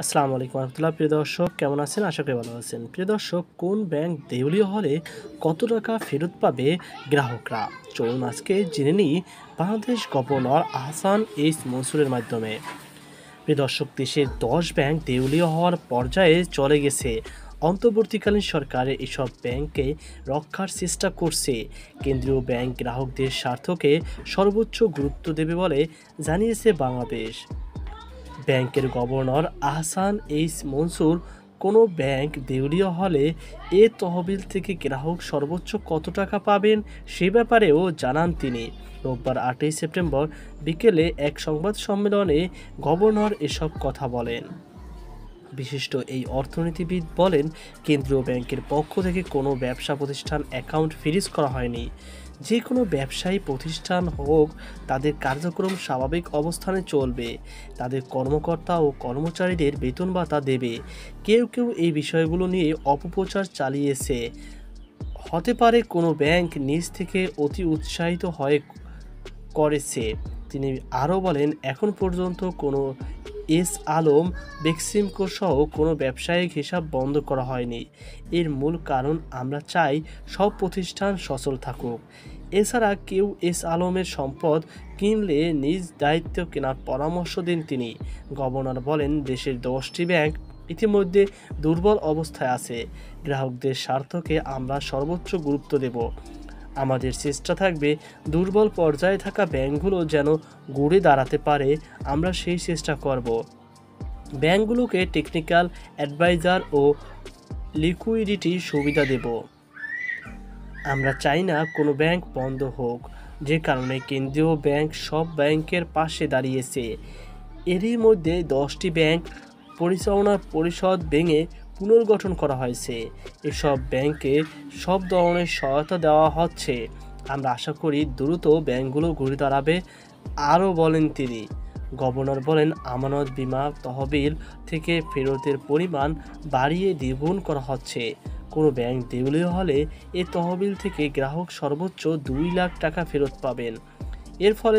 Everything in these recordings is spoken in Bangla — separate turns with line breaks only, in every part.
আসসালামু আলাইকুম রহমতুল্লাহ। প্রিয় দর্শক, কেমন আছেন? আশা করি ভালো আছেন। প্রিয় দর্শক, কোন ব্যাংক দেউলিয়া হলে কত টাকা ফেরত পাবে গ্রাহকরা? চলুন আজকে জেনে নিই বাংলাদেশ গভর্নর আহসান এইচ মনসুরের মাধ্যমে। প্রিয় দর্শক, দেশের 10 ব্যাংক দেউলিয়া হওয়ার পর্যায়ে চলে গেছে। অন্তর্বর্তীকালীন সরকার এসব ব্যাংককে রক্ষার চেষ্টা করছে। কেন্দ্রীয় ব্যাংক গ্রাহকদের স্বার্থকে সর্বোচ্চ গুরুত্ব দেবে বলে জানিয়েছে বাংলাদেশ ব্যাংকের গভর্নর আহসান এইচ মনসুর। কোনো ব্যাংক দেউলিয়া হলে এ তহবিল থেকে গ্রাহক সর্বোচ্চ কত টাকা পাবেন সে ব্যাপারেও জানান তিনি। রোববার 8ই সেপ্টেম্বর বিকেলে এক সংবাদ সম্মেলনে গভর্নর এসব কথা বলেন। বিশিষ্ট এই অর্থনীতিবিদ বলেন, কেন্দ্রীয় ব্যাংকের পক্ষ থেকে কোনো ব্যবসা প্রতিষ্ঠান অ্যাকাউন্ট ফ্রিজ করা হয়নি। যে কোনো ব্যবসায়ী প্রতিষ্ঠান হোক, তাদের কার্যক্রম স্বাভাবিক অবস্থানে চলবে। তাদের কর্মকর্তা ও কর্মচারীদের বেতন ভাতা দেবে। কেউ কেউ এই বিষয়গুলো নিয়ে অপপ্রচার চালিয়েছে। হতে পারে কোনো ব্যাংক নিজ থেকে অতি উৎসাহিত হয়ে করেছে। তিনি আরও বলেন, এখন পর্যন্ত কোনো এস আলম, বেক্সিমকো সহ কোনো ব্যবসায়িক হিসাব বন্ধ করা হয়নি। এর মূল কারণ, আমরা চাই সব প্রতিষ্ঠান সচল থাকুক। এছাড়া কেউ এস আলমের সম্পদ কিনলে নিজ দায়িত্ব কেনার পরামর্শ দেন তিনি। গভর্নর বলেন, দেশের 10টি ব্যাংক ইতিমধ্যে দুর্বল অবস্থায় আছে। গ্রাহকদের স্বার্থকে আমরা সর্বোচ্চ গুরুত্ব দেব। আমাদের চেষ্টা থাকবে দুর্বল পর্যায়ে থাকা ব্যাংকগুলো যেন ঘুরে দাঁড়াতে পারে। আমরা সেই চেষ্টা করব। ব্যাংকগুলোকে টেকনিক্যাল অ্যাডভাইজার ও লিকুইডিটি সুবিধা দেব। আমরা চাই না কোনো ব্যাংক বন্ধ হোক, যে কারণে কেন্দ্রীয় ব্যাংক সব ব্যাংকের পাশে দাঁড়িয়েছে। এরই মধ্যে 10টি ব্যাংক পরিচালনা পরিষদ ভেঙে পুনর্গঠন করা হয়েছে। এসব ব্যাংকে সব ধরনের সহায়তা দেওয়া হচ্ছে। আমরা আশা করি দ্রুত ব্যাংকগুলো ঘুরে দাঁড়াবে, আরও বলেন তিনি। গভর্নর বলেন, আমানত বীমা তহবিল থেকে ফেরতের পরিমাণ বাড়িয়ে দ্বিগুণ করা হচ্ছে। কোনো ব্যাংক দেউলিয়া হলে এ তহবিল থেকে গ্রাহক সর্বোচ্চ 2 লাখ টাকা ফেরত পাবেন। এর ফলে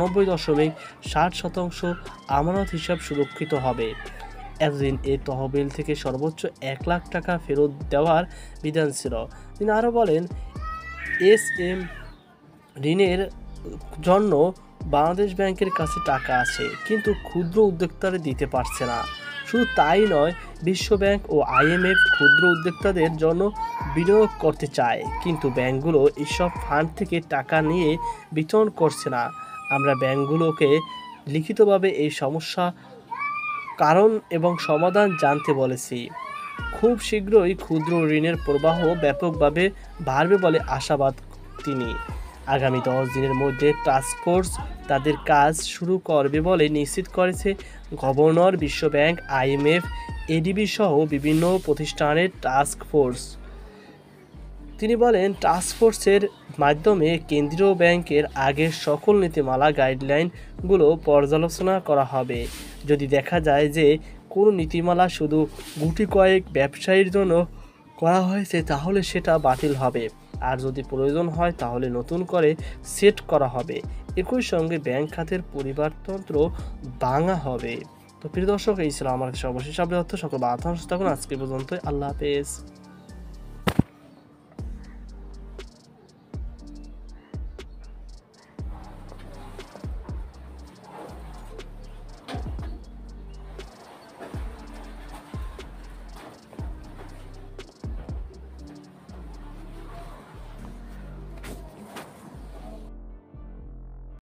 94.60% আমানত হিসাব সুরক্ষিত হবে। এতদিন এই তহবিল থেকে সর্বোচ্চ 1 লাখ টাকা ফেরত দেওয়ার বিধান ছিল। তিনি আরও বলেন, এসএম ঋণের জন্য বাংলাদেশ ব্যাংকের কাছে টাকা আছে, কিন্তু ক্ষুদ্র উদ্যোক্তারা দিতে পারছে না। শুধু তাই নয়, বিশ্বব্যাংক ও IMF ক্ষুদ্র উদ্যোক্তাদের জন্য বিনিয়োগ করতে চায়, কিন্তু ব্যাংকগুলো এসব ফান্ড থেকে টাকা নিয়ে বিতরণ করছে না। আমরা ব্যাংকগুলোকে লিখিতভাবে এই সমস্যা কারণ এবং সমাধান জানতে বলেছি। খুব শীঘ্রই ক্ষুদ্র ঋণের প্রবাহ ব্যাপকভাবে বাড়বে বলে আশাবাদ তিনি। আগামী 10 দিনের মধ্যে টাস্কফোর্স তাদের কাজ শুরু করবে বলে নিশ্চিত করেছে গভর্নর। বিশ্বব্যাংক, IMF, ADB সহ বিভিন্ন প্রতিষ্ঠানের টাস্কফোর্স। তিনি বলেন, টাস্কফোর্সের মাধ্যমে কেন্দ্রীয় ব্যাংকের আগের সকল নীতিমালা গাইডলাইনগুলো পর্যালোচনা করা হবে। যদি দেখা যায় যে কোনো নীতিমালা শুধু গুটি কয়েক ব্যবসায়ীর জন্য করা হয়েছে, তাহলে সেটা বাতিল হবে। আর যদি প্রয়োজন হয় তাহলে নতুন করে সেট করা হবে। একই সঙ্গে ব্যাংক খাতের পরিবারতন্ত্র ভাঙা হবে। তো প্রিয় দর্শক, এই ছিল আমার সর্বশেষ আপডেট। সকল বার্তা থাকুন আজকে পর্যন্ত। আল্লাহ হাফেজ।